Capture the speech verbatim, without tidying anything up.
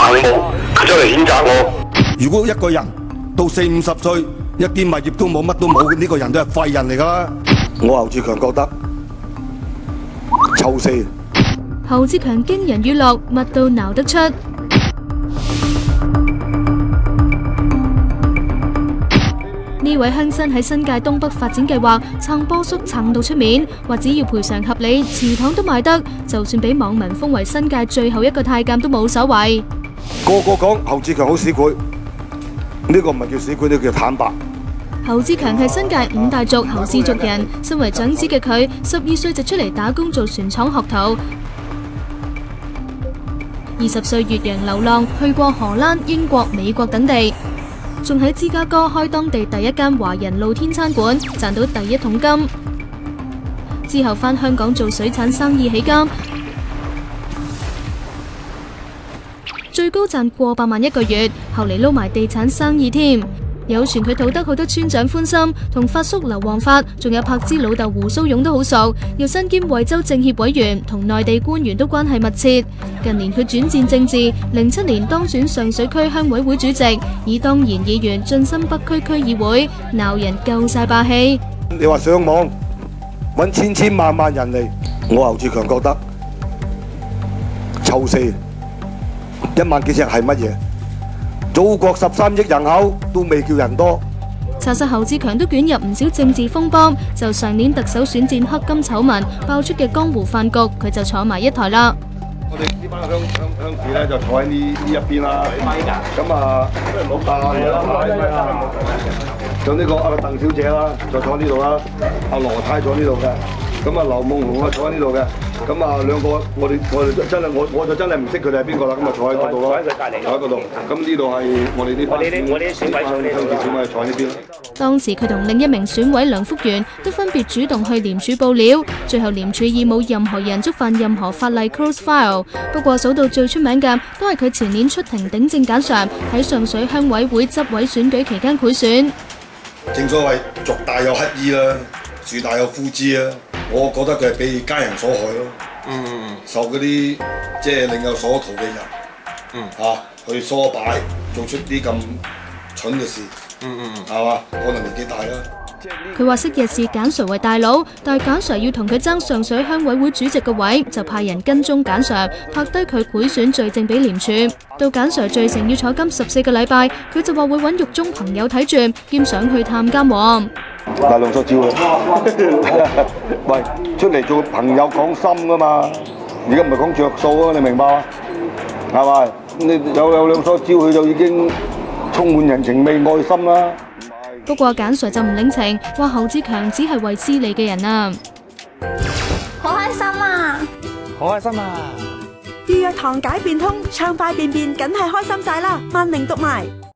盲目出嚟譴責我。 如果一個人到四五十歲，一啲物業都冇，乜都冇，呢、這個人都係廢人嚟㗎啦。我侯志強覺得臭死。 侯志強驚人語錄密到鬧得出。呢位鄉紳喺新界東北發展計劃撐波叔撐到出面，話只要賠償合理，祠堂都賣得，就算俾網民封為新界最後一個太監都冇所謂。 個個講侯志強好市儈，呢、這個唔係叫市儈，呢個叫坦白。 侯志強係新界五大族侯氏族人，身為長子嘅佢，十二歲就出嚟打工做船廠學徒。二十歲越洋流浪，去過荷蘭、英國、美國等地，仲喺芝加哥開當地第一間華人露天餐館，賺到第一桶金。之後返香港做水產生意起家，最高賺過百萬一個月，後嚟撈埋地產生意添。有傳佢討得好多村長歡心，同發叔劉皇發，仲有柏芝老豆胡鬚勇都好熟，又身兼惠州政協委員，同內地官員都關係密切。近年佢轉戰政治，零七年當選上水區鄉委會主席，以當然議員晉身北區區議會，鬧人夠晒霸氣。 你話上網揾千千萬萬人嚟，我侯志強覺得臭死，一萬幾隻係乜嘢？祖國十三億人口都未叫人多。 查實侯志強都捲入唔少政治風波，就上年特首選戰黑金醜聞爆出嘅江湖飯局，佢就坐埋一台啦。 我哋呢班鄉鄉鄉士咧就坐喺呢呢一邊啦。咁啊，老大啊，就呢個阿鄧小姐啦，就坐呢度啦。阿羅太坐呢度嘅。咁啊，劉夢熊啊坐喺呢度嘅。咁啊，兩個我哋我哋真係我我就真係唔識佢哋係邊個啦。咁啊，坐喺嗰度咯，坐喺嗰度。咁呢度係我哋呢班我哋啲選委坐呢度，選委坐呢邊。 當時佢同另一名選委梁福元都分別主動去廉署報料，最後廉署以冇任何人觸犯任何法例 close file。不過數到最出名嘅都係佢前年出庭頂正簡常喺上水鄉委會執委選舉期間賄選。 正所謂族大有乞兒啦，樹大有枯枝啊！我覺得佢係被家人所害咯。嗯嗯嗯，受嗰啲即係另有所圖嘅人，嗯嚇、啊、去唆擺，做出啲咁蠢嘅事。嗯嗯嗯，係嘛？可能年紀大啦。 佢話昔日視簡 Sir 為大佬，但係簡 Sir 要同佢爭上水鄉委會主席嘅位，就派人跟蹤簡 Sir，拍低佢賄選罪證俾廉署。到簡 Sir 罪成要坐監十四個禮拜，佢就話會揾獄中朋友睇住，兼想去探監喎。 大量索照啊！喂，出嚟做朋友講心噶嘛，而家唔係講着數啊！你明白嘛？係咪？你有有兩所招，佢就已經充滿人情味、愛心啦。 不過簡 Sir 就唔領情，話侯志強只係為私利嘅人啊！ 好開心啊！ 好開心啊！ 預約堂解變通，暢快便便，梗係開心晒啦！萬寧讀埋。